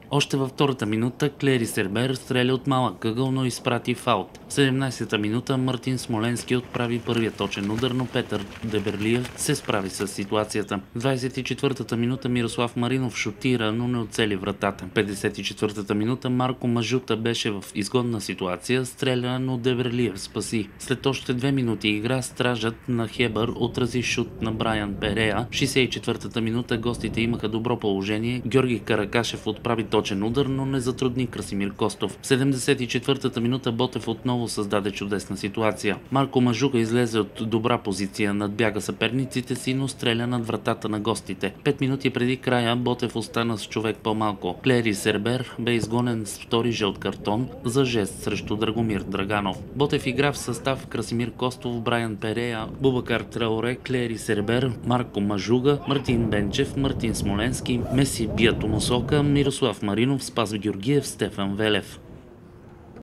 Още във втората минута Клери Сербер стреля от малък ъгъл, но изпрати в аут. В 17-та минута Мартин Смоленски отправи първия точен удар, но Петър Деберлиев се справи с ситуацията. В 24-та минута Мирослав Маринов шутира, но не оцели вратата. В 54-та минута Марко Мажута беше в изгодна ситуация, стреля, но Деберлиев спаси. След още 2 минути игра стражът на Хебър отрази шут на Брайан Перея. В 64-та минута гостите имаха добро положение. Георги Каракашев отправи точен удар, но не затрудни Красимир Костов. В 74-та минута Ботев отново създаде чудесна ситуация. Марко Мажука излезе от добра позиция, надбяга съперниците си, но стреля над вратата на гостите. 5 минути преди края Ботев остана с човек по-малко. Клери Сербер бе изгонен с втори жълт картон за жест срещу Драгомир Драганов. Ботев игра в състав Красимир Костов, Брайан Перея, Бубакар Траоре, Клери Сербер, Марко Мажуга, Мартин Бенчев, Мартин Смоленски, Меси Биатомосока, Мирослав Маринов, Спас Георгиев, Стефан Велев.